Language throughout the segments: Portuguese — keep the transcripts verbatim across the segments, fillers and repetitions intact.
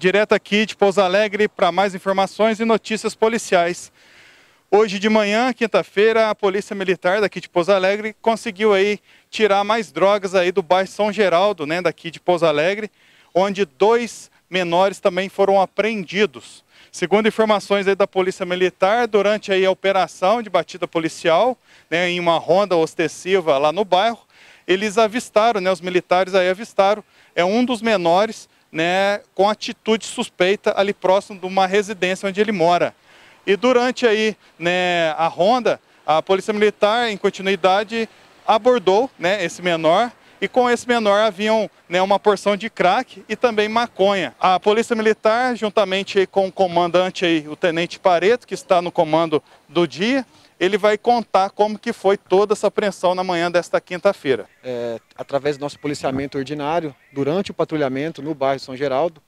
direto aqui de Pouso Alegre para mais informações e notícias policiais. Hoje de manhã, quinta-feira, a Polícia Militar daqui de Pouso Alegre conseguiu aí tirar mais drogas aí do bairro São Geraldo, né, daqui de Pouso Alegre, onde dois menores também foram apreendidos. Segundo informações aí da Polícia Militar, durante aí a operação de batida policial, né, em uma ronda ostensiva lá no bairro, eles avistaram, né, os militares aí avistaram, é um dos menores, né, com atitude suspeita ali próximo de uma residência onde ele mora. E durante aí, né, a ronda, a Polícia Militar, em continuidade, abordou, né, esse menor, e com esse menor haviam, né, uma porção de crack e também maconha. A Polícia Militar, juntamente aí com o comandante, aí, o Tenente Pareto, que está no comando do dia, ele vai contar como que foi toda essa apreensão na manhã desta quinta-feira. É, através do nosso policiamento ordinário, durante o patrulhamento no bairro São Geraldo,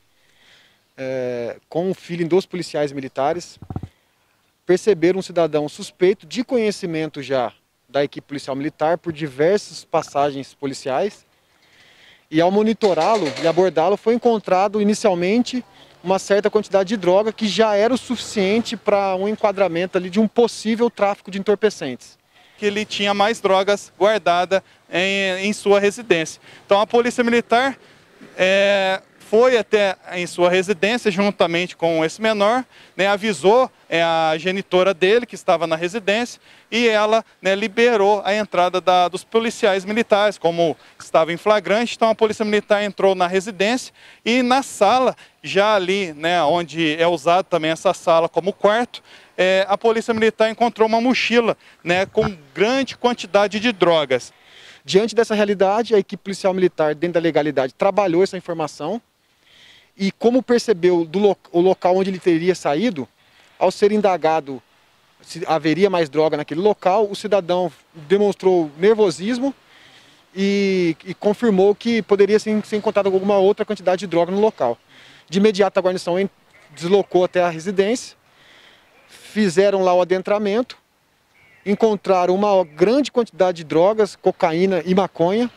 é, com o feeling dos policiais militares, perceberam um cidadão suspeito de conhecimento já da equipe policial militar por diversas passagens policiais, e ao monitorá-lo e abordá-lo foi encontrado inicialmente uma certa quantidade de droga que já era o suficiente para um enquadramento ali de um possível tráfico de entorpecentes. Que ele tinha mais drogas guardadas em, em sua residência. Então a Polícia Militar é, foi até em sua residência juntamente com esse menor, né, avisou é, a genitora dele que estava na residência e ela, né, liberou a entrada da, dos policiais militares, como estava em flagrante. Então a Polícia Militar entrou na residência e na sala, já ali, né, onde é usado também essa sala como quarto, é, a Polícia Militar encontrou uma mochila, né, com grande quantidade de drogas. Diante dessa realidade, a equipe policial militar, dentro da legalidade, trabalhou essa informação e, como percebeu do lo o local onde ele teria saído, ao ser indagado se haveria mais droga naquele local, o cidadão demonstrou nervosismo e, e confirmou que poderia sim, ser encontrada alguma outra quantidade de droga no local. De imediato a guarnição deslocou até a residência, fizeram lá o adentramento, encontraram uma grande quantidade de drogas, cocaína e maconha,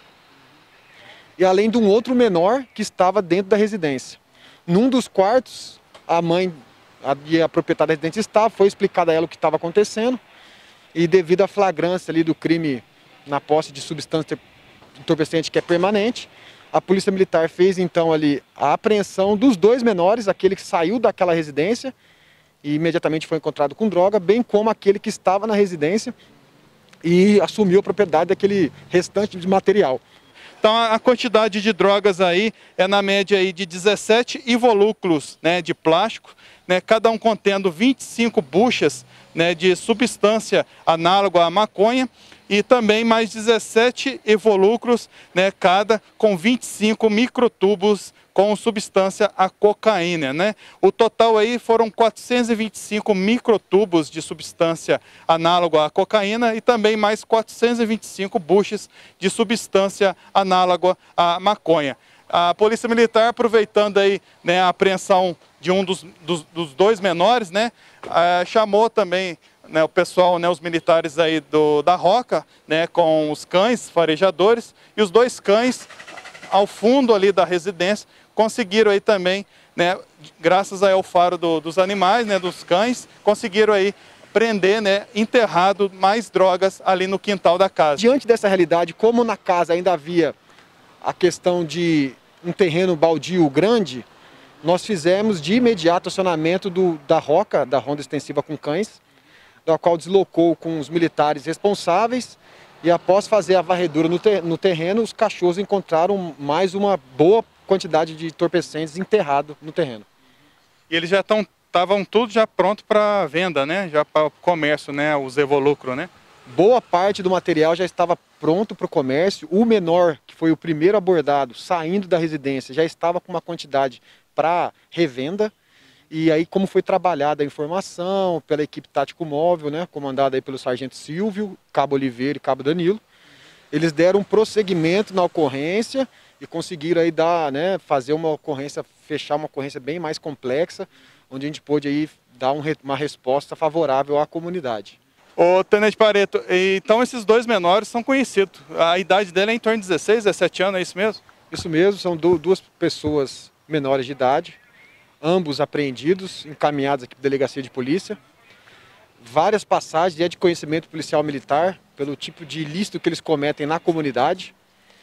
e além de um outro menor que estava dentro da residência. Num dos quartos, a mãe a, e a proprietária da residência estava, foi explicado a ela o que estava acontecendo, e devido à flagrância ali do crime na posse de substância entorpecente que é permanente, a Polícia Militar fez então ali a apreensão dos dois menores, aquele que saiu daquela residência e imediatamente foi encontrado com droga, bem como aquele que estava na residência e assumiu a propriedade daquele restante de material. Então a quantidade de drogas aí é na média aí de dezessete invólucros, né, de plástico, né, cada um contendo vinte e cinco buchas, né, de substância análoga à maconha, e também mais dezessete invólucros, né, cada com vinte e cinco microtubos com substância a cocaína, né? O total aí foram quatrocentos e vinte e cinco microtubos de substância análoga à cocaína e também mais quatrocentos e vinte e cinco buchas de substância análoga à maconha. A Polícia Militar, aproveitando aí, né, a apreensão de um dos, dos, dos dois menores, né, uh, chamou também, né, o pessoal, né, os militares aí do, da Roca, né, com os cães farejadores, e os dois cães ao fundo ali da residência conseguiram aí também, né, graças ao faro do, dos animais, né, dos cães, conseguiram aí prender, né, enterrado mais drogas ali no quintal da casa. Diante dessa realidade, como na casa ainda havia a questão de um terreno baldio grande, nós fizemos de imediato acionamento do, da Roca, da Ronda Extensiva com Cães, da qual deslocou com os militares responsáveis, e após fazer a varredura no, ter, no terreno, os cachorros encontraram mais uma boa quantidade de entorpecentes enterrado no terreno. E eles já estão, estavam tudo já pronto para venda, né? Já para o comércio, né? Os invólucros, né? Boa parte do material já estava pronto para o comércio. O menor, que foi o primeiro abordado, saindo da residência, já estava com uma quantidade para revenda. E aí, como foi trabalhada a informação pela equipe tático móvel, né, comandada aí pelo sargento Silvio, cabo Oliveira e cabo Danilo, eles deram um prosseguimento na ocorrência e conseguiram aí dar, né, fazer uma ocorrência, fechar uma ocorrência bem mais complexa, onde a gente pôde aí dar um, uma resposta favorável à comunidade. Ô, Tenente Pareto, então esses dois menores são conhecidos. A idade dele é em torno de dezesseis, dezessete anos, é isso mesmo? Isso mesmo, são duas pessoas menores de idade. ambos apreendidos, encaminhados aqui para a Delegacia de Polícia. Várias passagens é de conhecimento policial militar, pelo tipo de ilícito que eles cometem na comunidade.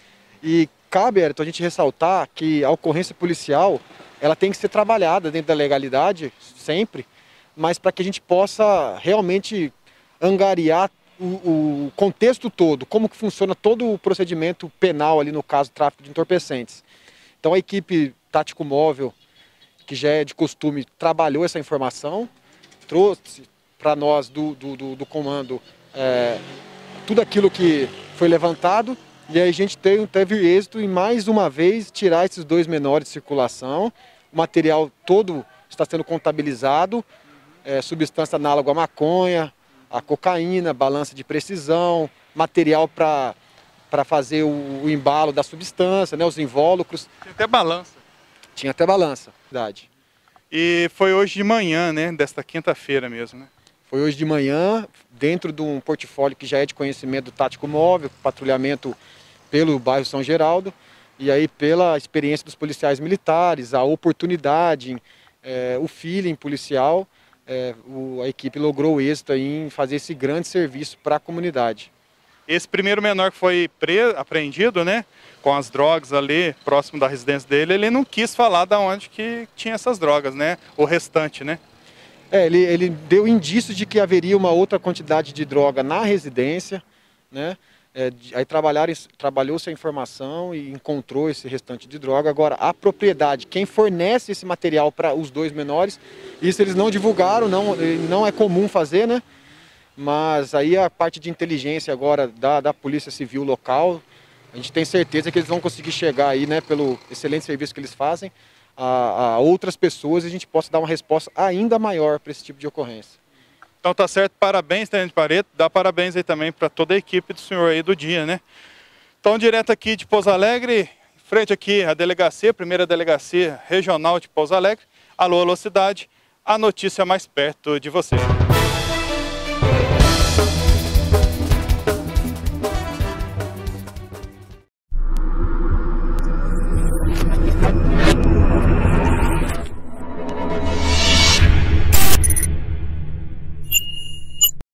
E cabe, Ayrton, a gente ressaltar que a ocorrência policial, ela tem que ser trabalhada dentro da legalidade, sempre, mas para que a gente possa realmente angariar o, o contexto todo, como que funciona todo o procedimento penal ali no caso do tráfico de entorpecentes. Então a equipe tático móvel, que já é de costume, trabalhou essa informação, trouxe para nós do, do, do, do comando é, tudo aquilo que foi levantado, e aí a gente teve, teve êxito em mais uma vez tirar esses dois menores de circulação. O material todo está sendo contabilizado, é, substância análoga à maconha, a cocaína, balança de precisão, material para para fazer o, o embalo da substância, né, os invólucros. Tinha até balança. Tinha até balança, verdade. E foi hoje de manhã, né, desta quinta-feira mesmo, né? Foi hoje de manhã, dentro de um portfólio que já é de conhecimento do tático móvel, patrulhamento pelo bairro São Geraldo, e aí pela experiência dos policiais militares, a oportunidade, é, o feeling policial, é, o, a equipe logrou o êxito aí em fazer esse grande serviço para a comunidade. Esse primeiro menor que foi preso, apreendido, né, com as drogas ali, próximo da residência dele, ele não quis falar de onde que tinha essas drogas, né, o restante, né? É, ele, ele deu indícios de que haveria uma outra quantidade de droga na residência, né? É, aí trabalhou-se a informação e encontrou esse restante de droga. Agora, a propriedade, quem fornece esse material para os dois menores, isso eles não divulgaram, não, não é comum fazer, né? Mas aí a parte de inteligência agora da, da Polícia Civil local, a gente tem certeza que eles vão conseguir chegar aí, né, pelo excelente serviço que eles fazem, a, a outras pessoas, e a gente possa dar uma resposta ainda maior para esse tipo de ocorrência. Então tá certo, parabéns, Tenente Pareto, dá parabéns aí também para toda a equipe do senhor aí do dia, né? Então direto aqui de Pouso Alegre, frente aqui à delegacia, primeira delegacia regional de Pouso Alegre, alô, alô cidade, a notícia mais perto de você.